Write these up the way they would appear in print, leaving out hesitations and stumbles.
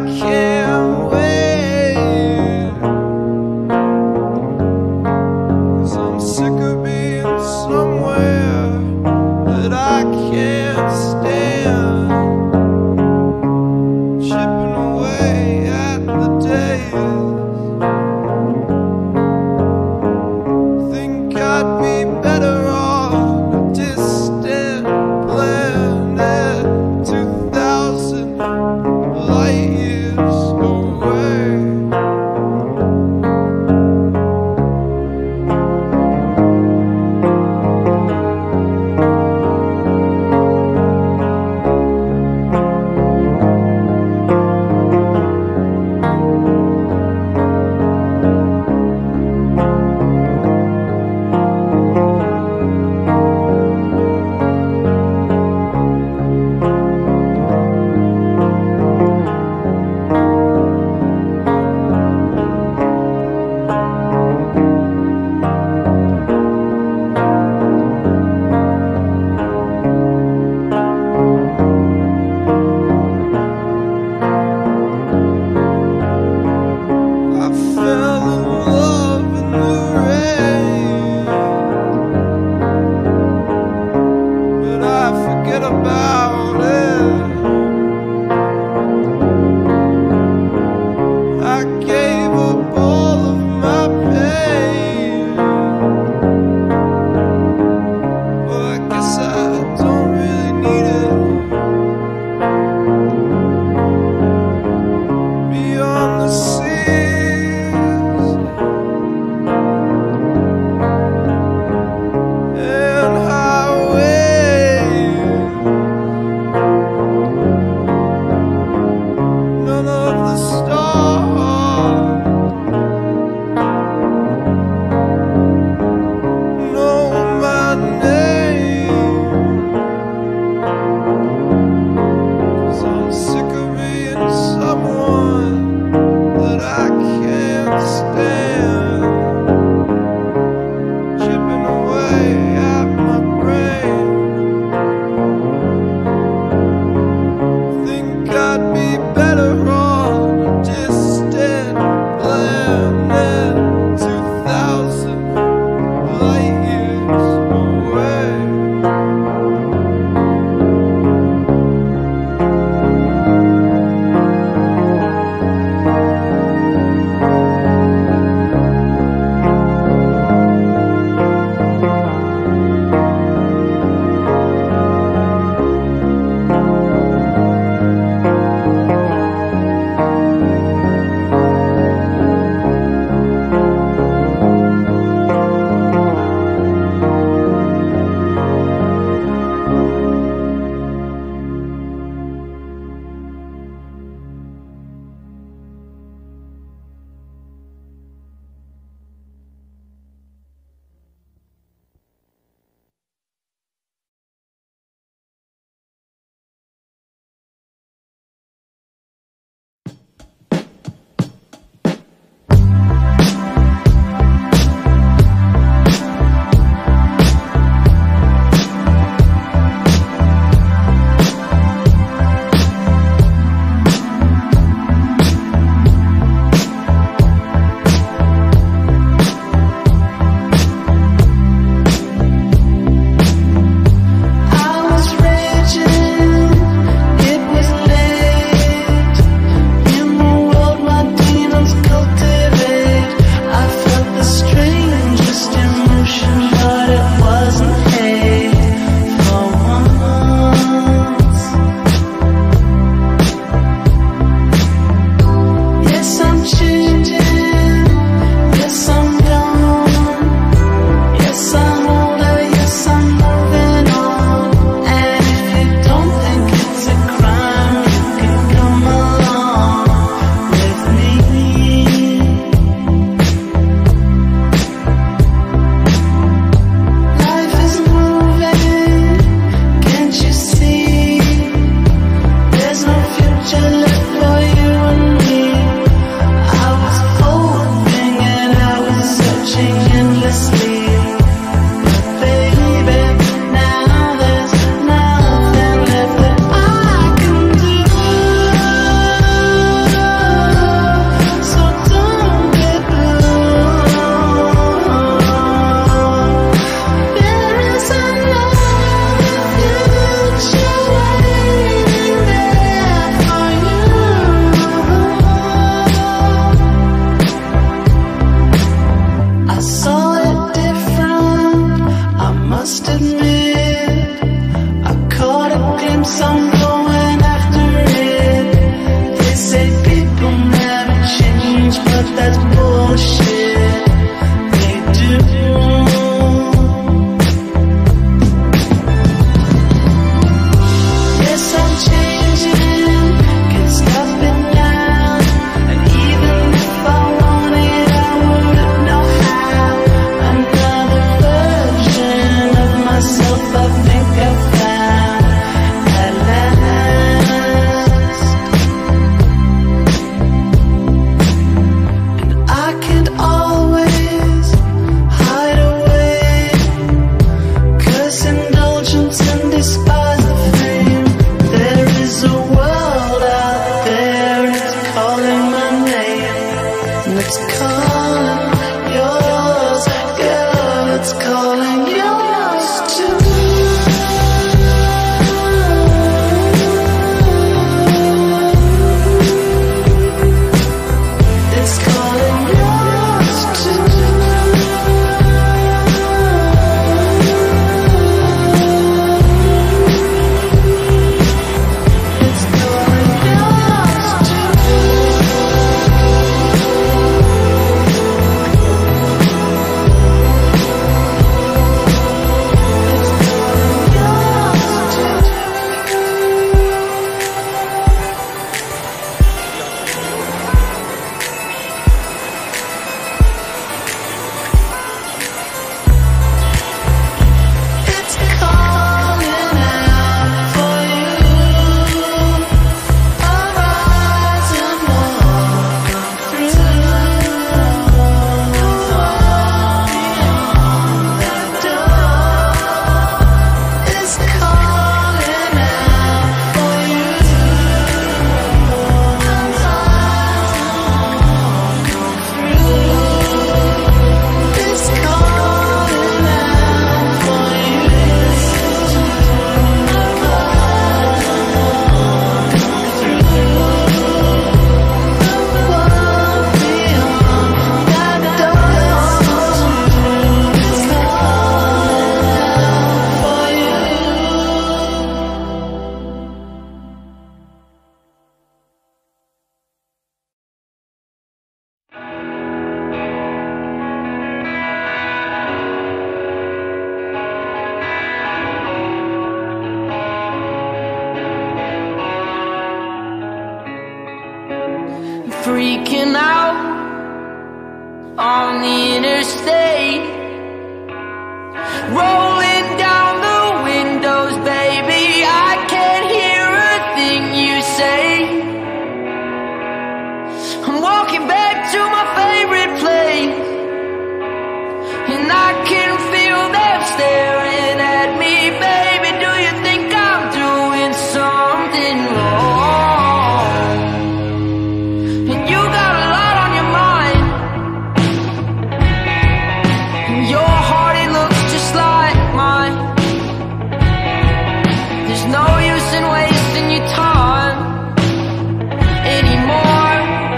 can't wait, 'cause I'm sick of being somewhere that I can't stand, chipping away at the days. Think I'd be better on a distant planet 2,000 light years away. About it, I gave up all of my pain, but I guess I don't really need it. Beyond the seas and highways, none of the stars know my name, 'cause I'm sick of being someone that I can't stand, chipping away at my brain. Think I'd be better on that's bullshit. They do. Yes, I'm changing, can't stop it now. And even if I wanted, I wouldn't know how. Another version of myself I think I found at last. And I can't always hide away, 'cause indulgence and despise the fame. There is a world out there, and it's calling my name, and it's calling yours, girl, it's calling yours too. It's calling yours too. It's calling yours too. It's calling out for you. Arise and walk through the wall beyond that door. It's calling out for you. Arise and walk through. It's calling out for you. Freaking out on the interstate, rolling down the windows, baby, I can't hear a thing you say. I'm walking back to my favorite place, and I can feel them staring at me, baby. Do you think I'm doing something wrong? And you got a lot on your mind, and your heart, it looks just like mine. There's no use in wasting your time anymore.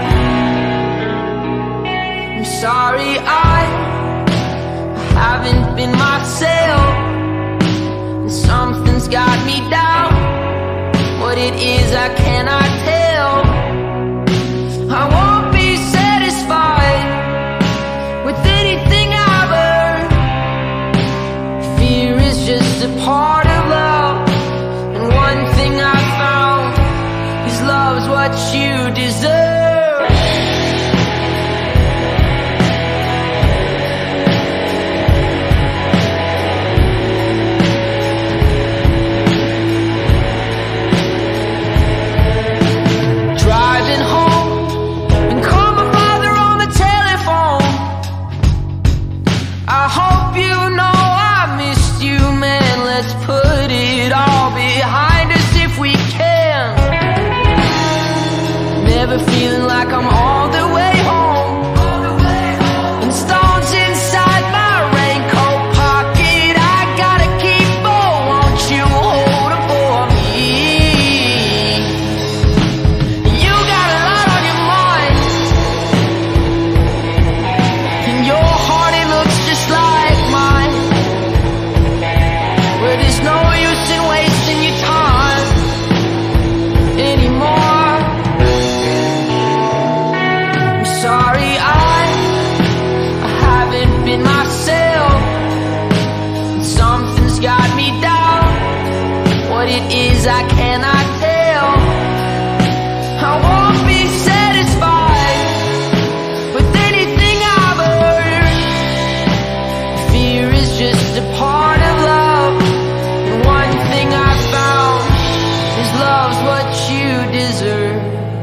I'm sorry I haven't been myself, and something's got me down. What it is I cannot tell. I won't be satisfied with anything I've earned. Fear is just a part of love, and one thing I found is love's what you deserve. Driving home and call my father on the telephone. I hope you know I missed you, man. Let's put it all behind us if we can. Never feeling like I'm all the way home. And stones inside my raincoat pocket, I gotta keep on. Won't you hold it for me? You got a lot on your mind, and your heart, it looks just like mine. Where there's no use in wasting your time anymore. I'm been myself. Something's got me down. What it is I cannot tell. I won't be satisfied with anything I've earned. Fear is just a part of love. And one thing I found is love's what you deserve.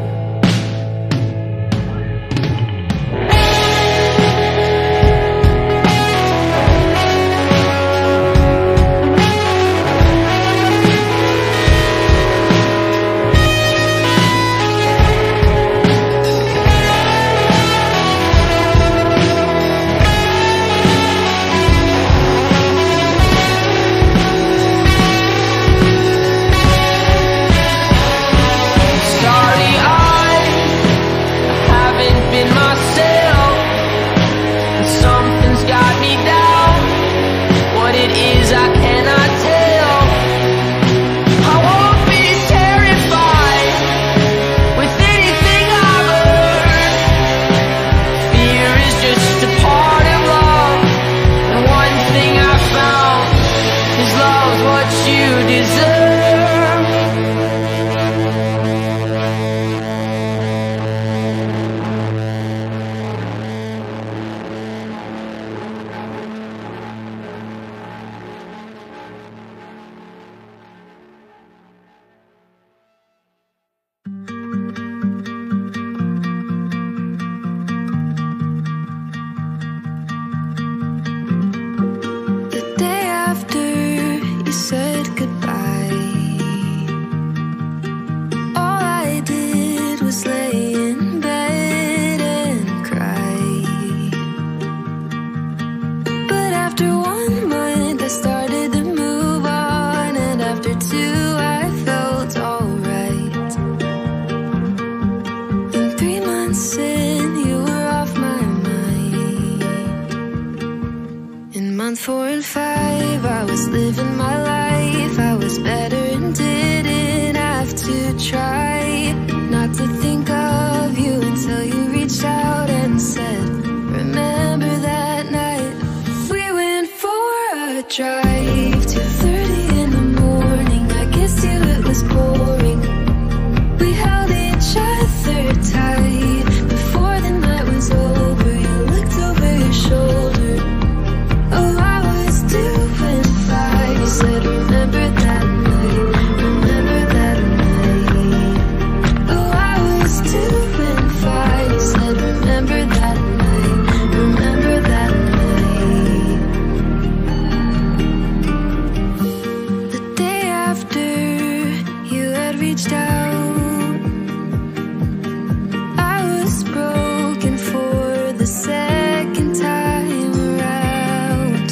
Month 4 and 5, I was living my life. I was better and didn't have to try not to think of you until you reached out and said, remember that night we went for a drive, 2:30 in the morning. I kissed you, it was pouring. We held each other tight before the night was over. You looked over your shoulder. Oh, I was doing fine. You said, remember that night, remember that night. Oh, I was doing fine. You said, remember that night, remember that night. The day after you had reached out, I was broken for the second time around.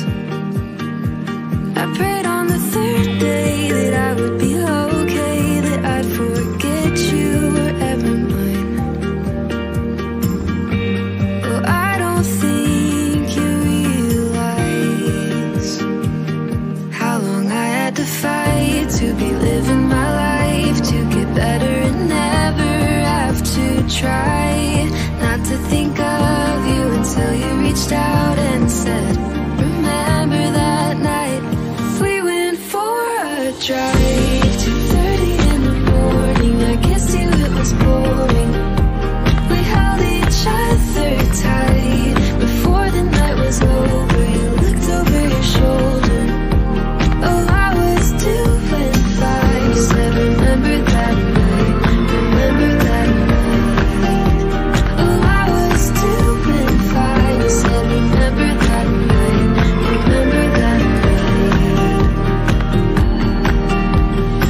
I prayed on the third day that I would be okay, that I'd forget you were ever mine. Well, I don't think you realize how long I had to fight to be living my life, to get better and never have to try not to think of you until you reached out and said, remember that night we went for a drive, 2:30 in the morning. I kissed you, it was pouring. We held each other tight before the night was over. You looked over your shoulder. Oh, I was doing fine. You said, remember that night, remember that night. Oh, I was doing fine. You said, remember that night, remember that night.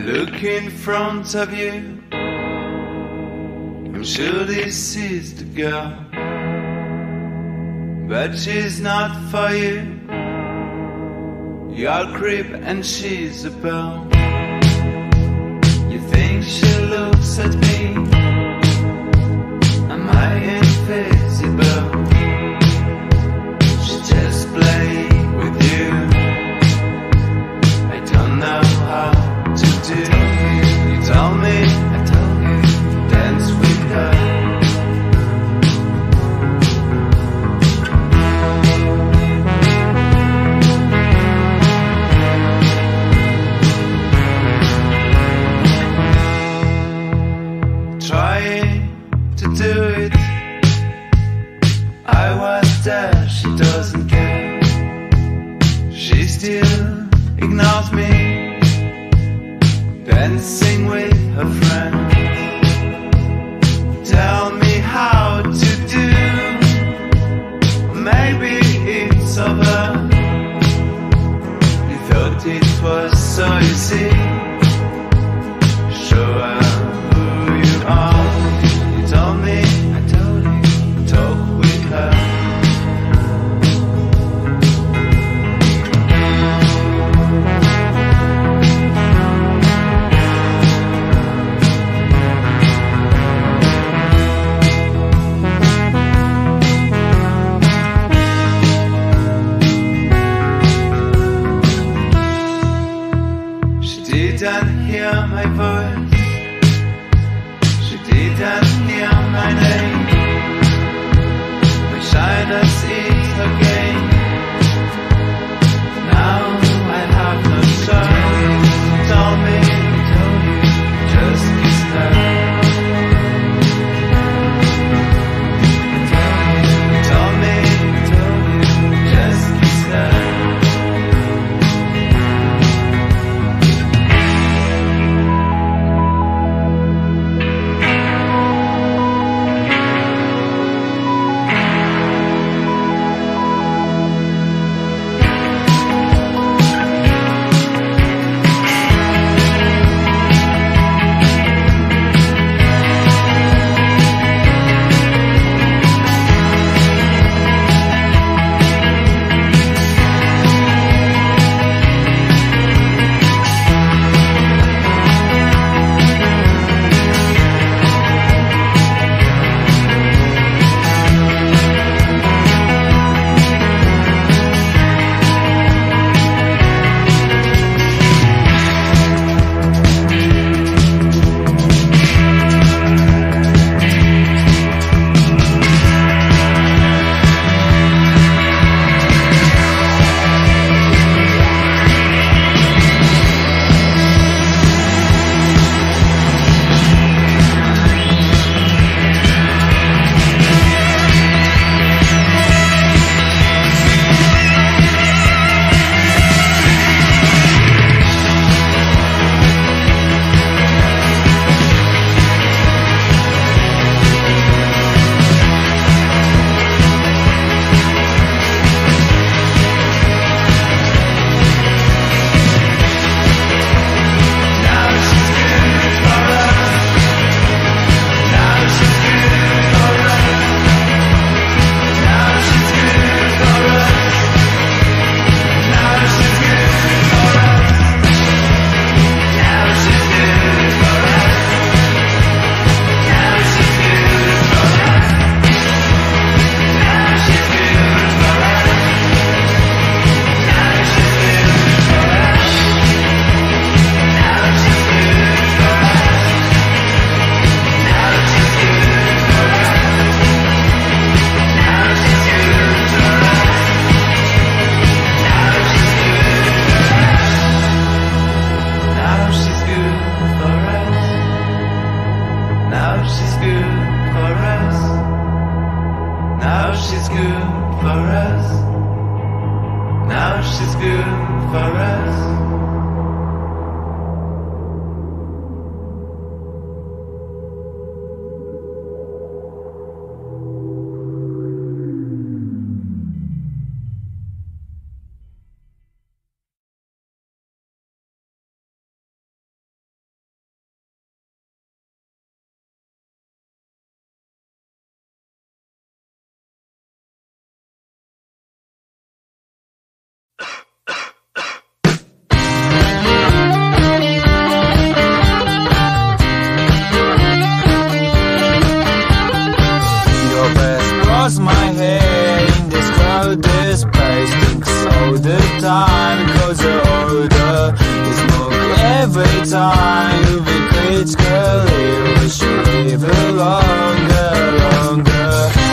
look in front of you, I'm sure this is the girl, but she's not for you. You're a creep and she's a belle. You think she looks at me, am I invisible? She just play with you, I don't know how to do. You told me, I told you, dance with her. Trying to do it, I was there, she doesn't care. She still ignores me, dancing with her friends. Tell me how to do, maybe it's over. You thought it was so easy. Show her who you are. You told me, I told you, talk with her. She didn't hear my voice, she didn't hear my name. My shyness is her game. Now I have no choice. You told me, I told you, just kiss her. You told me, I told you, just kiss her. Now she's good for us. Now she's good for us. stinks all the time. Cause the odor is smoke every time. You be critically, we should live longer, longer.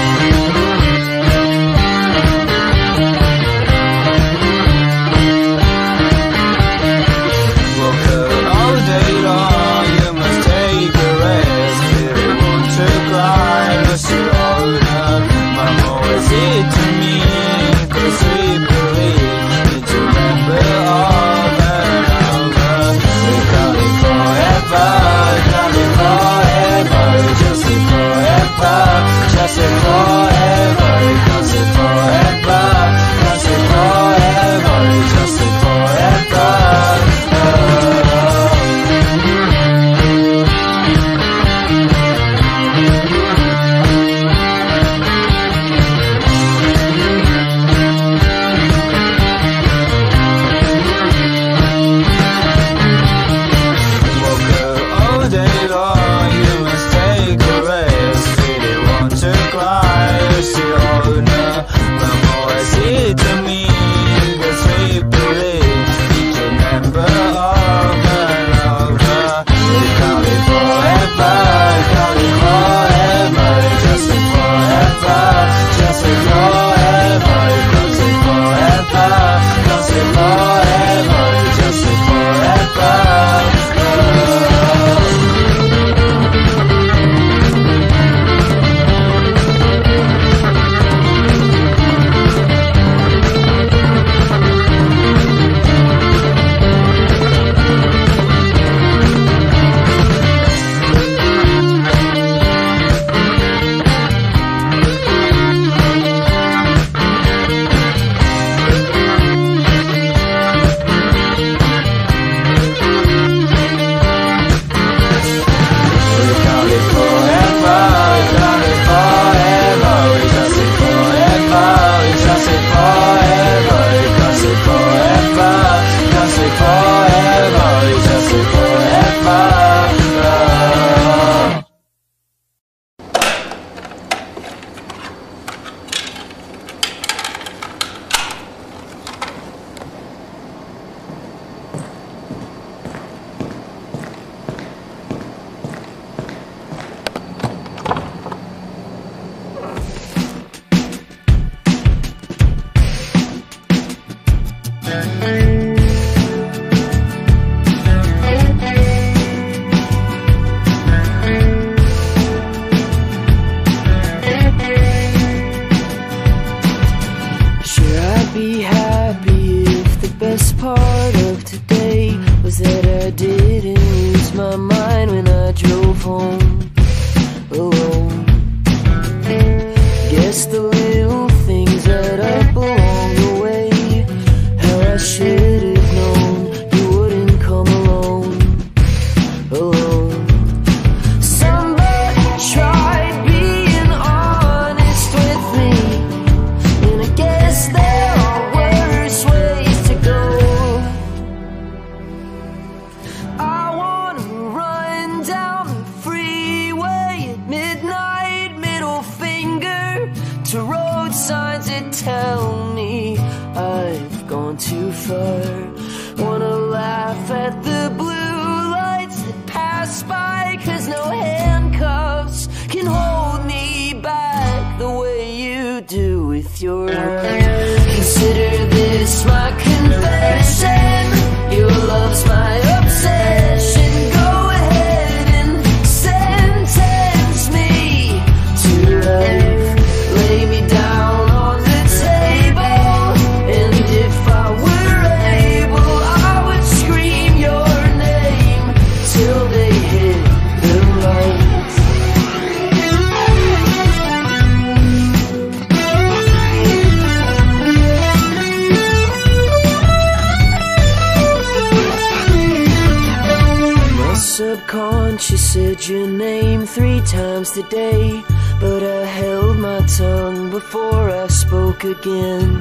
She said your name 3 times today, but I held my tongue before I spoke again.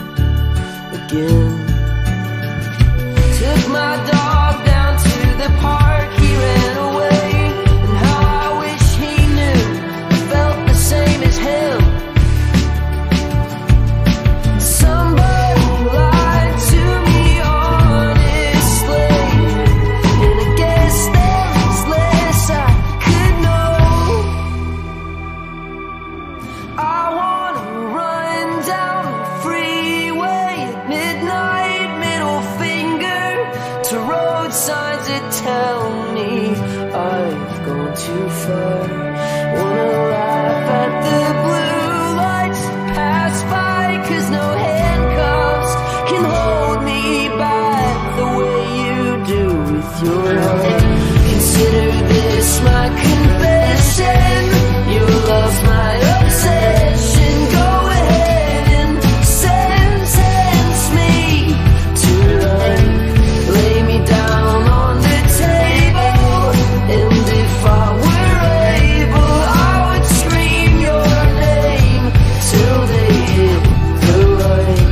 Took my dog down to the park, he ran away, and how I wish he knew I felt the same as him. Somebody some signs that tell me I've gone too far. Wanna laugh at the blue lights pass by, 'cause no handcuffs can hold me back the way you do with your heart. Consider this my confession, your love's my obsession. Go ahead and sentence me to life. Lay me down on the table, and if I were able, I would scream your name till they hit the light.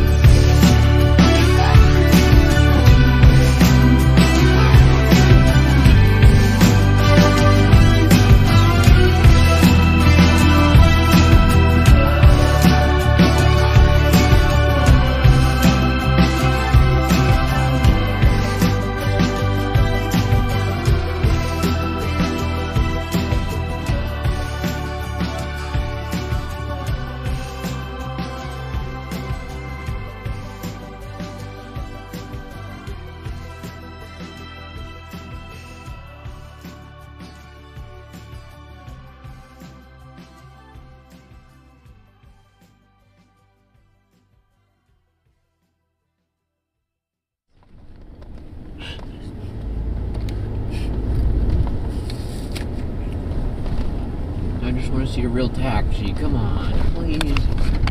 I just want to see a real taxi. Come on, please.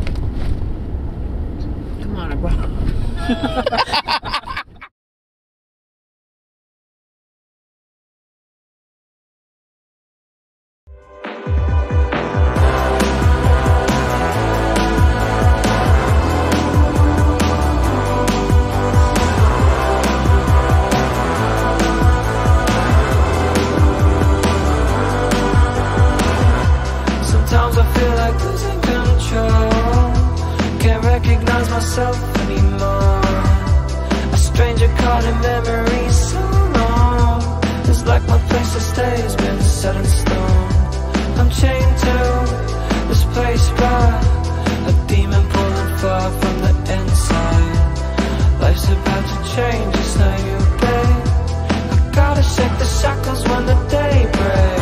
Come on, I brought. Sometimes I feel like losing control. Can't recognize myself anymore. A stranger caught in memory so long. It's like my place to stay has been set in stone. I'm chained to this place by a demon pulling far from the inside. Life's about to change, it's not you, babe. I gotta shake the shackles when the day breaks.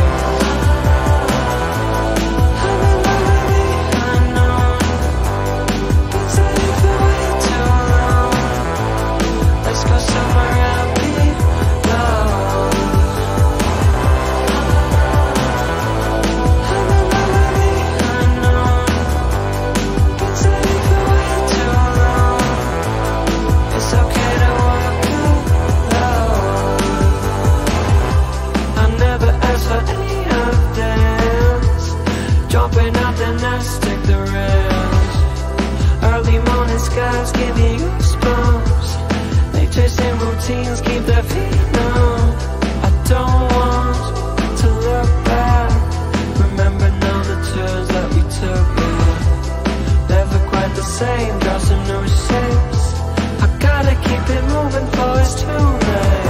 Skies give you goosebumps. They chase in routines, keep their feet numb. I don't want to look back. Remember now the tours that we took, yeah. Never quite the same, draw some new shapes. I gotta keep it moving for it's too late.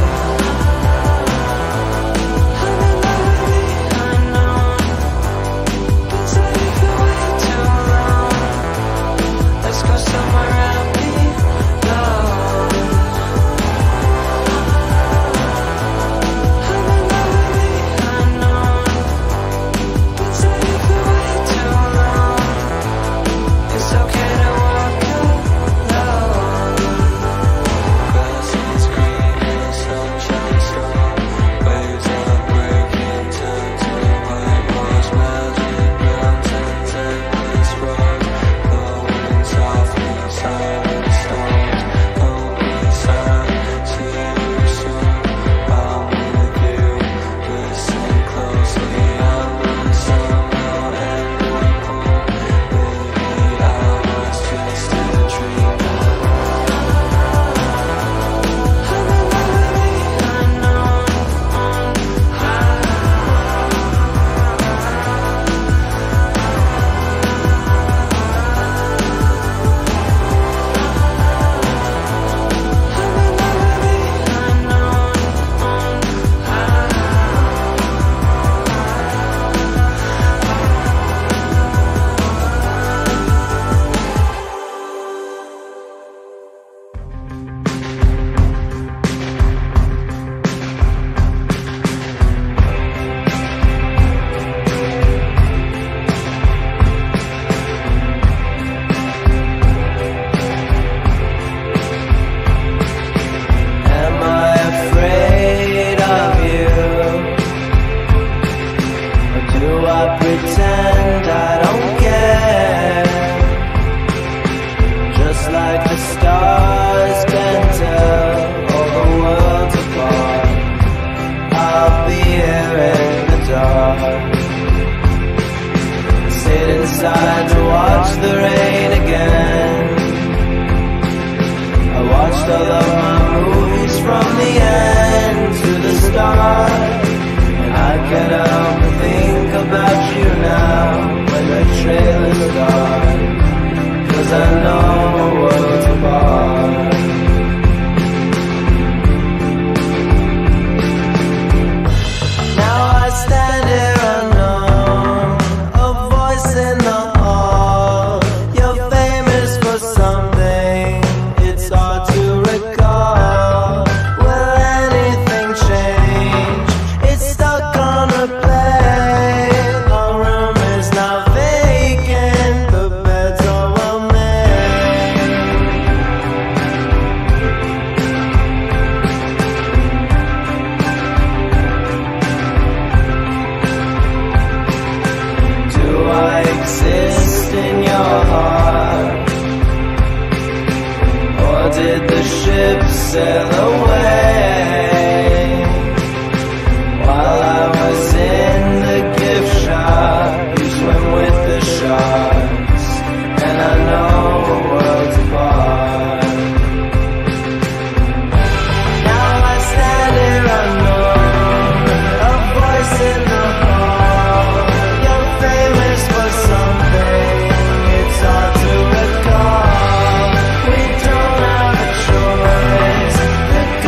Somewhere I'll be loved. all of my movies from the end to the start. And I can't help but think about you now when the trailer's gone, 'cause I know we're worlds apart. Now I stand here unknown, a voice in the hall. You're famous for something, it's hard to recall. Will anything change? It's stuck on replay. Our room is now vacant, the beds are well made. Do I exist in your heart? Or did the ship sail away? While I was in the gift shop, you swim with the sharks, and I know we're worlds apart. Now I stand here unknown, a voice in the hall. You're famous for something, it's hard to recall. We don't have a choice, the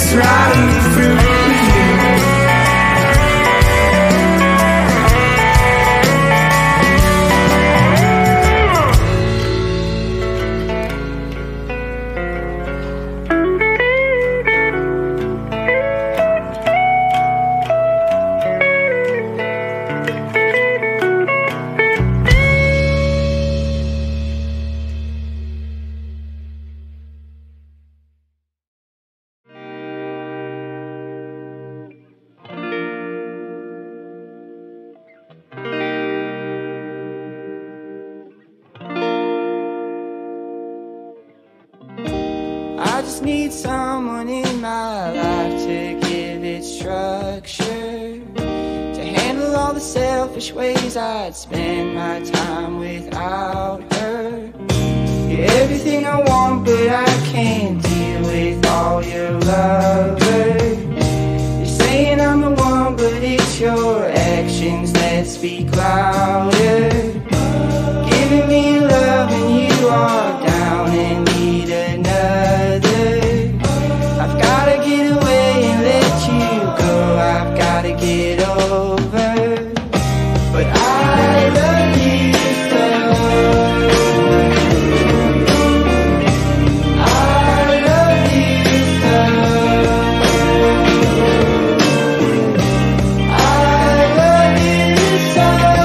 just riding through you. I just need someone in my life to give it structure, to handle all the selfish ways I'd spend my time without her. You're everything I want, but I can't deal with all your lovers. You're saying I'm the one, but it's your actions that speak louder. Giving me love and you are down and need another. I've gotta get away and let you go, I've gotta get over. But I love you so. I love you so. I love you so.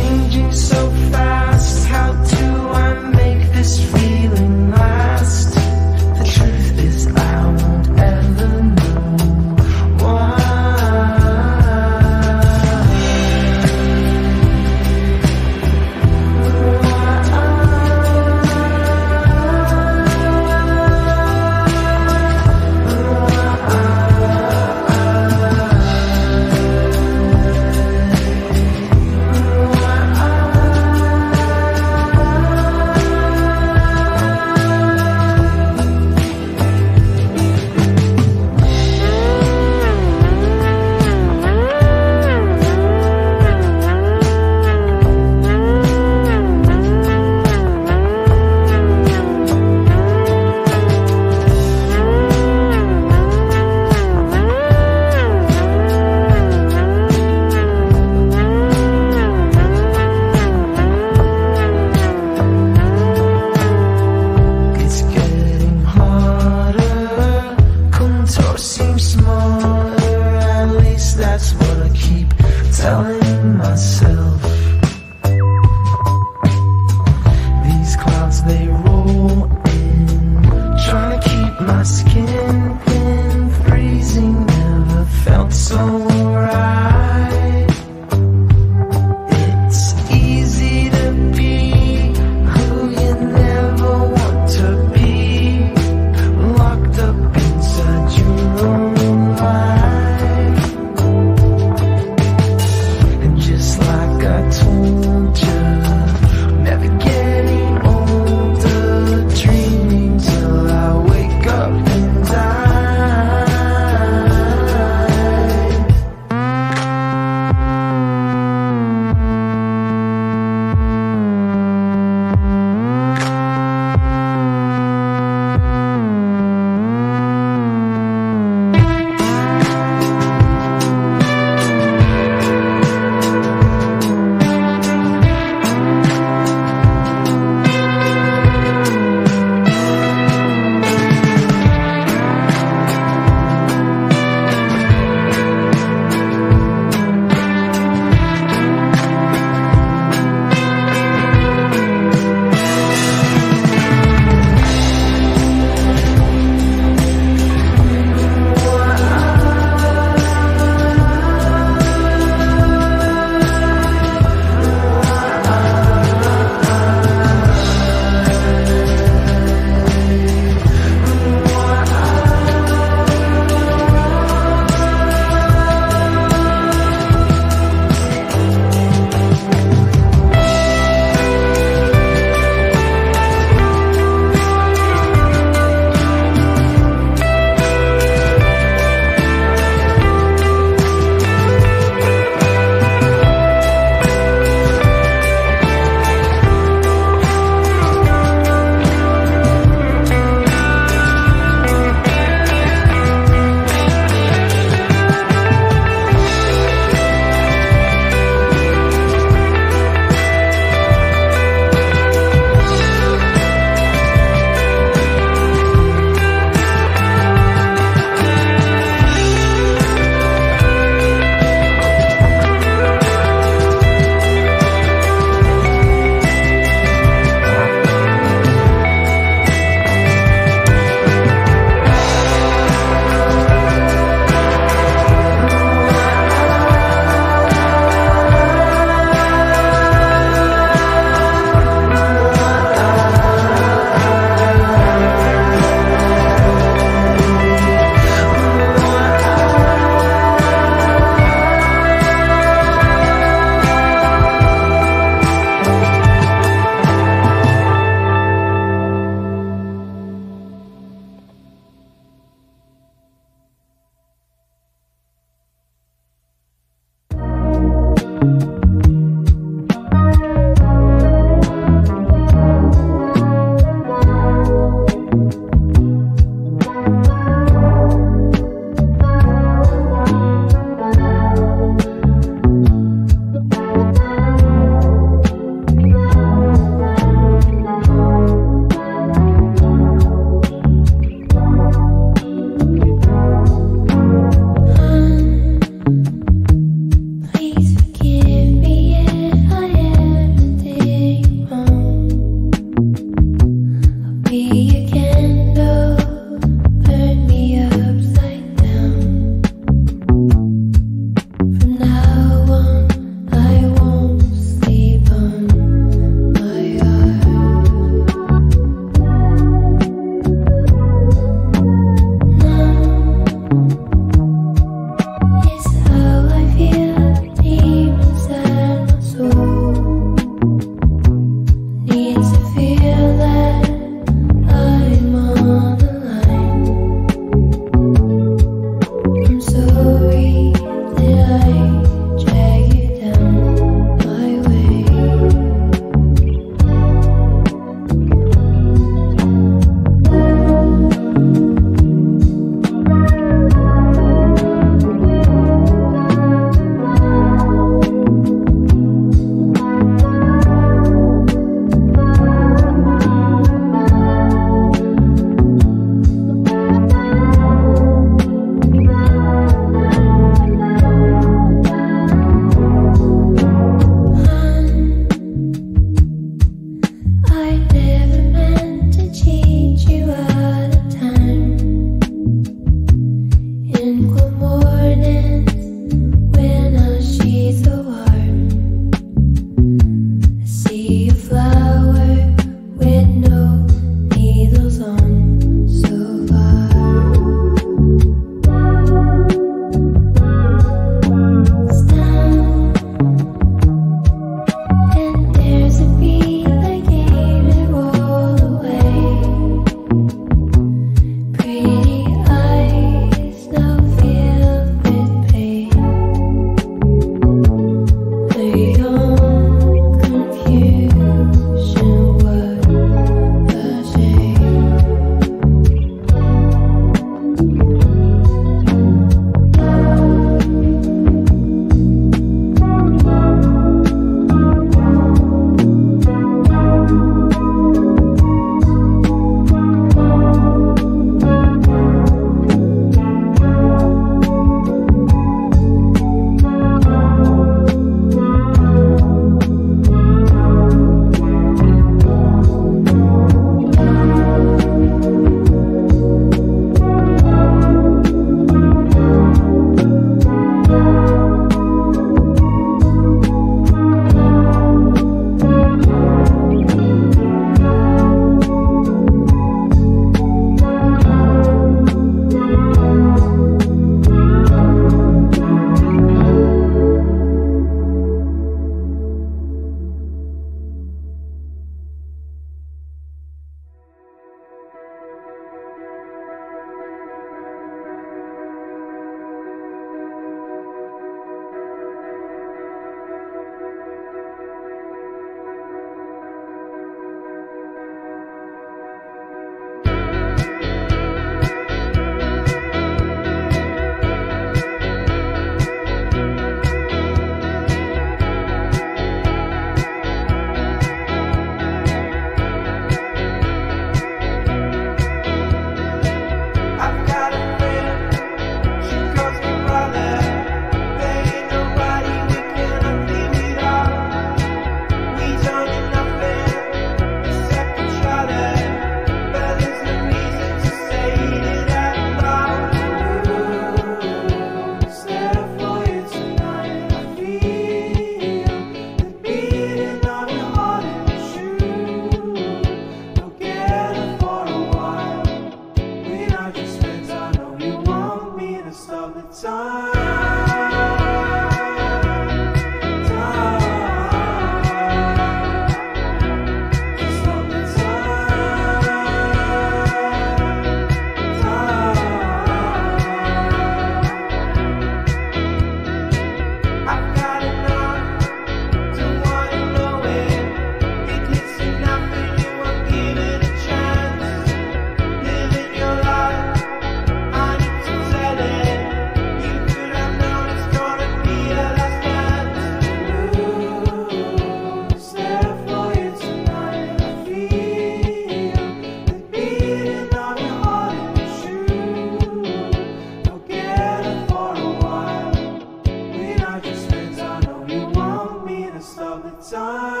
time.